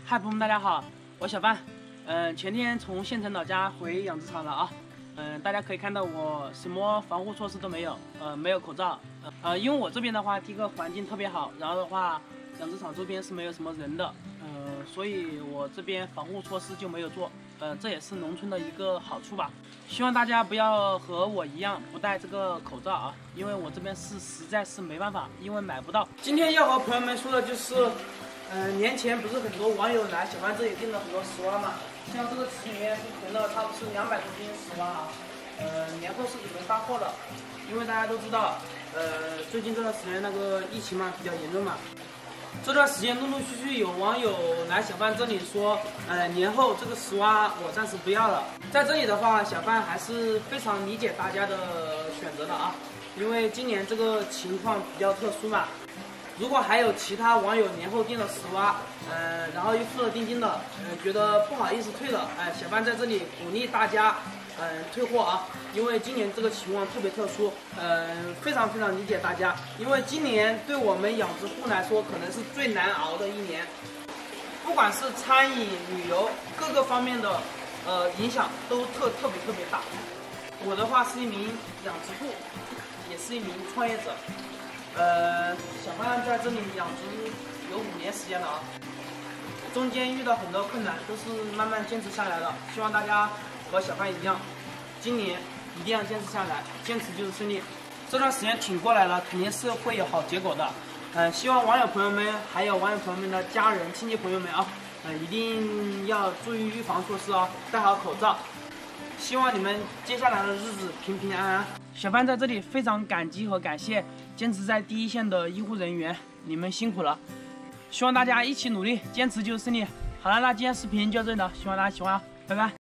嗨，朋友们，大家好，我小范。前天从县城老家回养殖场了啊。大家可以看到我什么防护措施都没有，没有口罩。因为我这边的话，第一个环境特别好，然后的话，养殖场周边是没有什么人的，所以我这边防护措施就没有做。这也是农村的一个好处吧。希望大家不要和我一样不戴这个口罩啊，因为我这边是实在是没办法，因为买不到。今天要和朋友们说的就是。年前不是很多网友来小范这里订了很多丝袜嘛，像这个池里面是囤了差不多是200多斤丝袜啊，年后是准备发货的，因为大家都知道，最近这段时间那个疫情嘛比较严重嘛，这段时间陆陆续续有网友来小范这里说，年后这个丝袜我暂时不要了，在这里的话，小范还是非常理解大家的选择的啊，因为今年这个情况比较特殊嘛。如果还有其他网友年后订了丝袜，然后又付了定金的，觉得不好意思退了，小范在这里鼓励大家，退货啊，因为今年这个情况特别特殊，非常非常理解大家，因为今年对我们养殖户来说可能是最难熬的一年，不管是餐饮、旅游各个方面的，影响都特别大。我的话是一名养殖户，也是一名创业者。小范在这里养殖有5年时间了啊，中间遇到很多困难，都是慢慢坚持下来的。希望大家和小范一样，今年一定要坚持下来，坚持就是胜利。这段时间挺过来了，肯定是会有好结果的。希望网友朋友们还有网友朋友们的家人、亲戚朋友们啊，一定要注意预防措施啊，戴好口罩。希望你们接下来的日子平平安安。小范在这里非常感激和感谢坚持在第一线的医护人员，你们辛苦了。希望大家一起努力，坚持就是胜利。好了，那今天视频就到这里了，希望大家喜欢啊，拜拜。